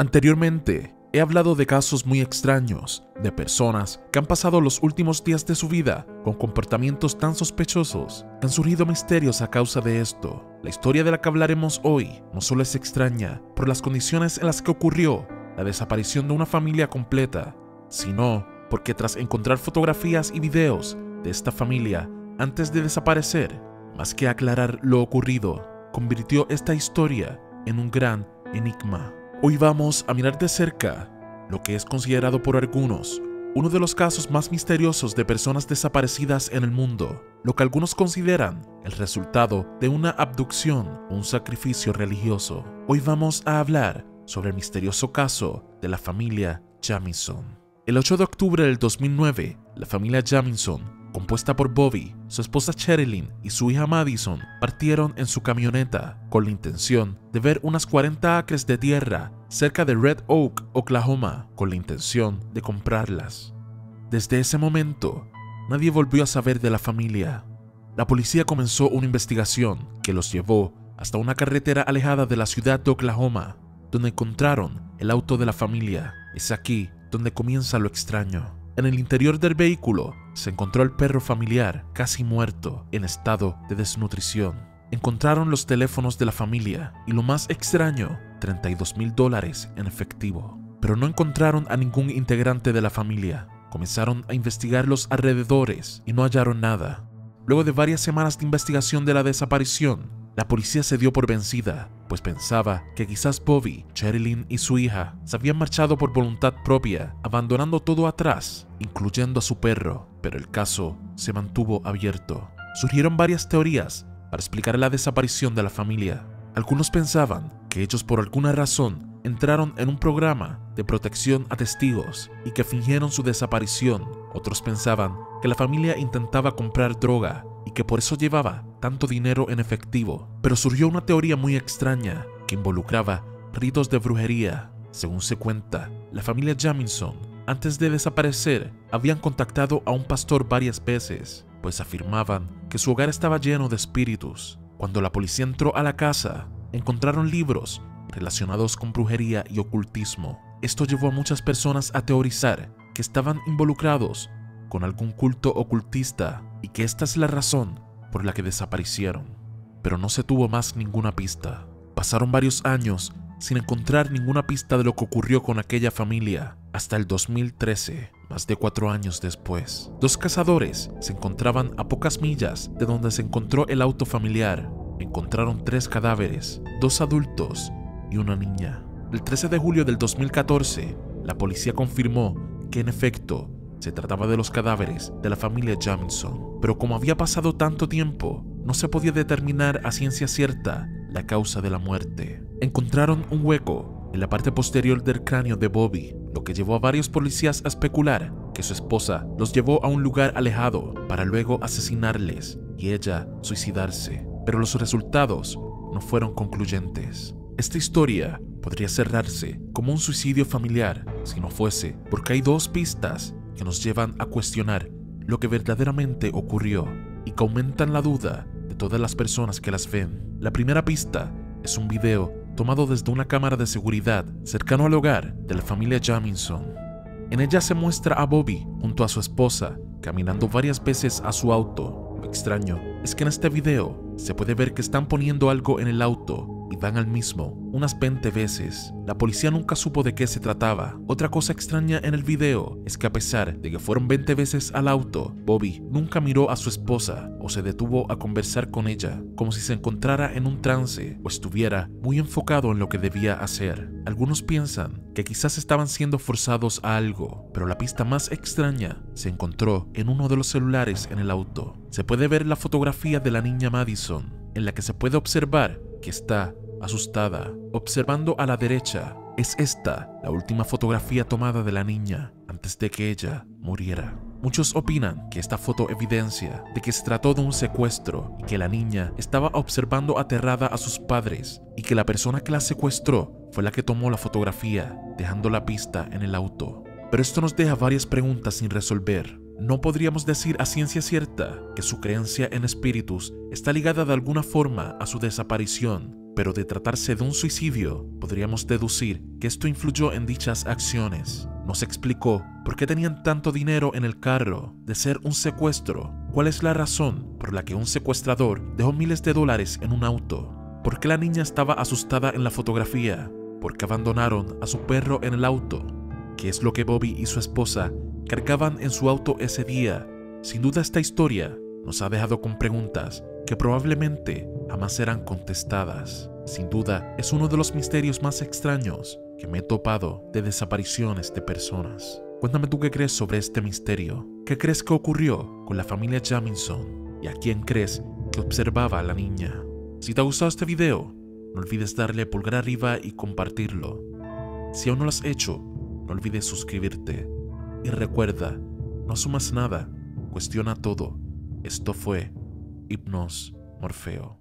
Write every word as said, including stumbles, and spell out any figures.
Anteriormente, he hablado de casos muy extraños, de personas que han pasado los últimos días de su vida con comportamientos tan sospechosos que han surgido misterios a causa de esto. La historia de la que hablaremos hoy no solo es extraña por las condiciones en las que ocurrió la desaparición de una familia completa, sino porque tras encontrar fotografías y videos de esta familia antes de desaparecer, más que aclarar lo ocurrido, convirtió esta historia en un gran enigma. Hoy vamos a mirar de cerca lo que es considerado por algunos uno de los casos más misteriosos de personas desaparecidas en el mundo, lo que algunos consideran el resultado de una abducción o un sacrificio religioso. Hoy vamos a hablar sobre el misterioso caso de la familia Jamison. El ocho de octubre del dos mil nueve, la familia Jamison, compuesta por Bobby, su esposa Sherilyn y su hija Madison, partieron en su camioneta con la intención de ver unas cuarenta acres de tierra cerca de Red Oak, Oklahoma, con la intención de comprarlas. Desde ese momento, nadie volvió a saber de la familia. La policía comenzó una investigación que los llevó hasta una carretera alejada de la ciudad de Oklahoma, donde encontraron el auto de la familia. Es aquí donde comienza lo extraño. En el interior del vehículo se encontró el perro familiar casi muerto, en estado de desnutrición. Encontraron los teléfonos de la familia y lo más extraño, treinta y dos mil dólares en efectivo. Pero no encontraron a ningún integrante de la familia. Comenzaron a investigar los alrededores y no hallaron nada. Luego de varias semanas de investigación de la desaparición, la policía se dio por vencida, pues pensaba que quizás Bobby, Sherilyn y su hija se habían marchado por voluntad propia, abandonando todo atrás, incluyendo a su perro, pero el caso se mantuvo abierto. Surgieron varias teorías para explicar la desaparición de la familia. Algunos pensaban que ellos por alguna razón entraron en un programa de protección a testigos y que fingieron su desaparición. Otros pensaban que la familia intentaba comprar droga y que por eso llevaba tanto dinero en efectivo. Pero surgió una teoría muy extraña que involucraba ritos de brujería. Según se cuenta, la familia Jamison, antes de desaparecer, habían contactado a un pastor varias veces, pues afirmaban que su hogar estaba lleno de espíritus. Cuando la policía entró a la casa, encontraron libros relacionados con brujería y ocultismo. Esto llevó a muchas personas a teorizar que estaban involucrados con algún culto ocultista y que esta es la razón por la que desaparecieron. Pero no se tuvo más ninguna pista. Pasaron varios años sin encontrar ninguna pista de lo que ocurrió con aquella familia, hasta el dos mil trece, más de cuatro años después. Dos cazadores se encontraban a pocas millas de donde se encontró el auto familiar. Encontraron tres cadáveres, dos adultos y una niña. El trece de julio del dos mil catorce, la policía confirmó que en efecto se trataba de los cadáveres de la familia Jamison, pero como había pasado tanto tiempo, no se podía determinar a ciencia cierta la causa de la muerte. Encontraron un hueco en la parte posterior del cráneo de Bobby, lo que llevó a varios policías a especular que su esposa los llevó a un lugar alejado para luego asesinarles y ella suicidarse, pero los resultados no fueron concluyentes. Esta historia podría cerrarse como un suicidio familiar si no fuese porque hay dos pistas que nos llevan a cuestionar lo que verdaderamente ocurrió y que aumentan la duda de todas las personas que las ven. La primera pista es un video tomado desde una cámara de seguridad cercano al hogar de la familia Jamison. En ella se muestra a Bobby junto a su esposa caminando varias veces a su auto. Lo extraño es que en este video se puede ver que están poniendo algo en el auto y van al mismo unas veinte veces. La policía nunca supo de qué se trataba. Otra cosa extraña en el video es que a pesar de que fueron veinte veces al auto, Bobby nunca miró a su esposa o se detuvo a conversar con ella, como si se encontrara en un trance o estuviera muy enfocado en lo que debía hacer. Algunos piensan que quizás estaban siendo forzados a algo, pero la pista más extraña se encontró en uno de los celulares en el auto. Se puede ver la fotografía de la niña Madison, en la que se puede observar que está asustada. Observando a la derecha, es esta la última fotografía tomada de la niña antes de que ella muriera. Muchos opinan que esta foto evidencia de que se trató de un secuestro y que la niña estaba observando aterrada a sus padres y que la persona que la secuestró fue la que tomó la fotografía, dejando la pista en el auto. Pero esto nos deja varias preguntas sin resolver. No podríamos decir a ciencia cierta que su creencia en espíritus está ligada de alguna forma a su desaparición, pero de tratarse de un suicidio, podríamos deducir que esto influyó en dichas acciones. No se explicó por qué tenían tanto dinero en el carro. De ser un secuestro, ¿cuál es la razón por la que un secuestrador dejó miles de dólares en un auto? ¿Por qué la niña estaba asustada en la fotografía? ¿Por qué abandonaron a su perro en el auto? ¿Qué es lo que Bobby y su esposa cargaban en su auto ese día? Sin duda esta historia nos ha dejado con preguntas que probablemente jamás serán contestadas. Sin duda es uno de los misterios más extraños que me he topado de desapariciones de personas. Cuéntame tú qué crees sobre este misterio. ¿Qué crees que ocurrió con la familia Jamison? ¿Y a quién crees que observaba a la niña? Si te ha gustado este video, no olvides darle pulgar arriba y compartirlo. Si aún no lo has hecho, no olvides suscribirte. Y recuerda, no asumas nada, cuestiona todo. Esto fue Hipnos Morfeo.